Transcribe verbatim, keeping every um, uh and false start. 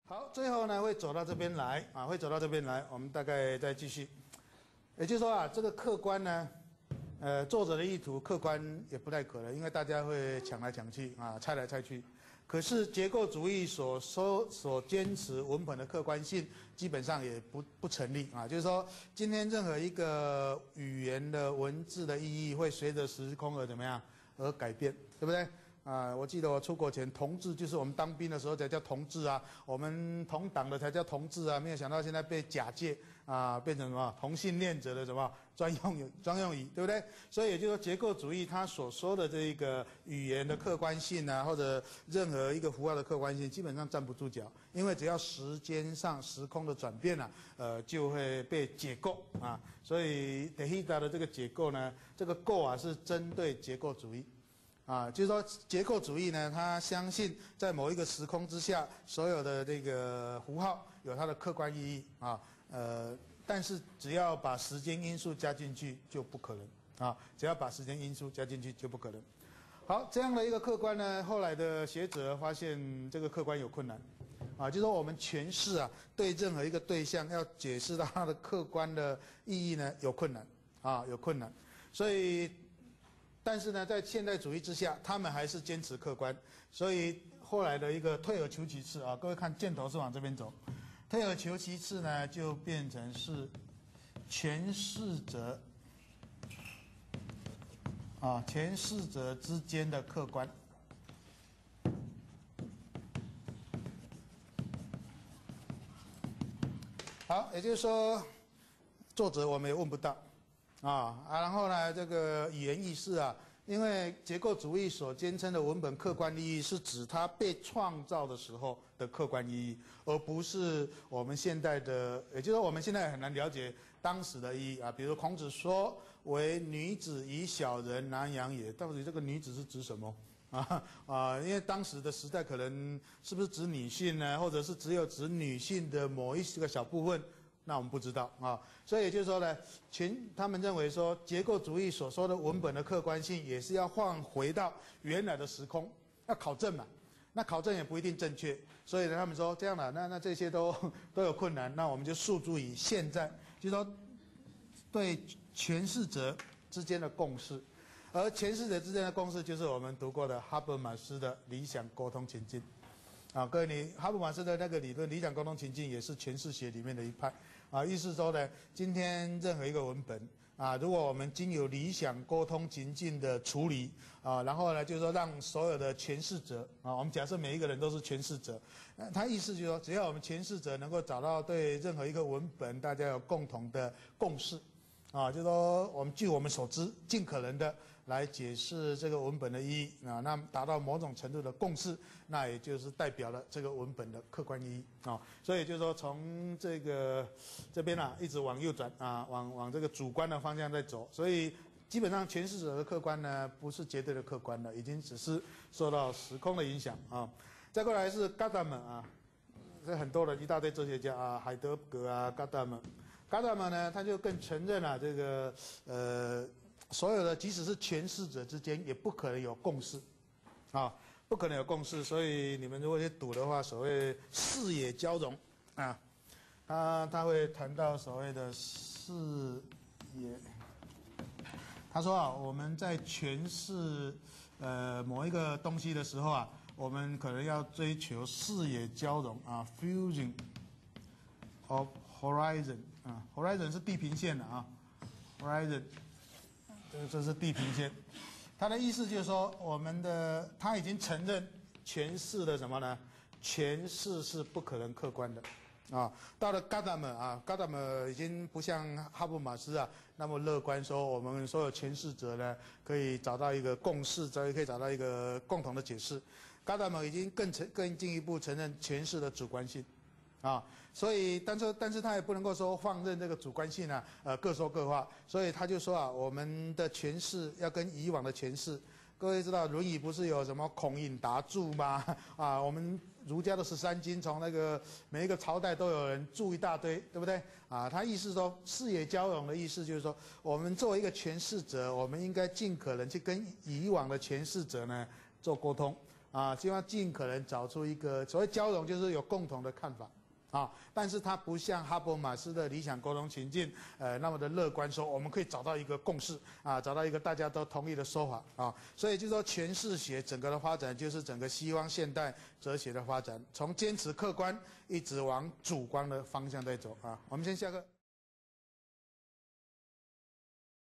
好，最后呢会走到这边来啊，会走到这边来，我们大概再继续。也就是说啊，这个客观呢，呃，作者的意图客观也不太可能，因为大家会抢来抢去啊，猜来猜去。可是结构主义所说所坚持文本的客观性，基本上也不不成立啊。就是说，今天任何一个语言的文字的意义会随着时空而怎么样而改变，对不对？啊，我记得我出国前，同志就是我们当兵的时候才叫同志啊，我们同党的才叫同志啊，没有想到现在被假借啊，变成什么同性恋者的什么专用专用语，对不对？所以也就是说，结构主义它所说的这个语言的客观性啊，或者任何一个符号的客观性，基本上站不住脚，因为只要时间上时空的转变啊，呃，就会被解构啊。所以德希达的这个解构呢，这个构啊是针对结构主义。啊，就是说结构主义呢，他相信在某一个时空之下，所有的这个符号有它的客观意义啊，呃，但是只要把时间因素加进去就不可能啊，只要把时间因素加进去就不可能。好，这样的一个客观呢，后来的学者发现这个客观有困难，啊，就是说我们诠释啊，对任何一个对象要解释到它的客观的意义呢，有困难啊，有困难，所以。但是呢，在现代主义之下，他们还是坚持客观，所以后来的一个退而求其次啊，各位看箭头是往这边走，退而求其次呢，就变成是诠释者啊，诠释者之间的客观。好，也就是说，作者我们也问不到。啊啊，然后呢，这个语言意识啊，因为结构主义所坚称的文本客观意义，是指它被创造的时候的客观意义，而不是我们现在的，也就是说我们现在很难了解当时的意义啊。比如孔子说：“为女子以小人难养也。”到底这个女子是指什么？啊啊，因为当时的时代可能是不是指女性呢，或者是只有指女性的某一个小部分？那我们不知道啊，所以也就是说呢，全他们认为说结构主义所说的文本的客观性，也是要换回到原来的时空，要考证嘛。那考证也不一定正确，所以呢，他们说这样的，那那这些都都有困难，那我们就诉诸于现在，就是说对诠释者之间的共识，而诠释者之间的共识就是我们读过的哈伯马斯的理想沟通情境。啊，各位，你哈伯马斯的那个理论，理想沟通情境也是诠释学里面的一派。啊，意思说呢，今天任何一个文本啊，如果我们经由理想沟通情境的处理啊，然后呢，就是说让所有的诠释者啊，我们假设每一个人都是诠释者，那他意思就是说，只要我们诠释者能够找到对任何一个文本大家有共同的共识。啊，就是说我们据我们所知，尽可能的来解释这个文本的意义啊，那达到某种程度的共识，那也就是代表了这个文本的客观意义啊。所以就是说，从这个这边啊，一直往右转啊，往往这个主观的方向在走。所以基本上诠释者的客观呢，不是绝对的客观了，已经只是受到时空的影响啊。再过来是嘎达们啊，这很多人一大堆哲学家啊，海德格啊，嘎达们。嘎达玛呢，他就更承认了这个呃，所有的即使是诠释者之间也不可能有共识，啊，不可能有共识。所以你们如果去读的话，所谓视野交融啊，他他会谈到所谓的视野。他说啊，我们在诠释呃某一个东西的时候啊，我们可能要追求视野交融啊 ，fusion of horizon 啊 ，horizon 是地平线的啊 ，horizon 这这是地平线。他的意思就是说，我们的他已经承认诠释的什么呢？诠释是不可能客观的。啊，到了嘎达玛啊，嘎达玛已经不像哈伯马斯啊那么乐观，说我们所有诠释者呢可以找到一个共识，可以可以找到一个共同的解释。嘎达玛已经更承更进一步承认诠释的主观性，啊，所以但是但是他也不能够说放任这个主观性啊，呃各说各话，所以他就说啊，我们的诠释要跟以往的诠释。各位知道《论语》不是有什么孔颖达注吗？啊，我们儒家的十三经，从那个每一个朝代都有人注一大堆，对不对？啊，他意思说视野交融的意思就是说，我们作为一个诠释者，我们应该尽可能去跟以往的诠释者呢做沟通， 啊，希望尽可能找出一个所谓交融，就是有共同的看法。啊，但是它不像哈伯马斯的理想沟通情境，呃，那么的乐观，说我们可以找到一个共识啊，找到一个大家都同意的说法啊，所以就说诠释学整个的发展，就是整个西方现代哲学的发展，从坚持客观一直往主观的方向在走啊。我们先下课。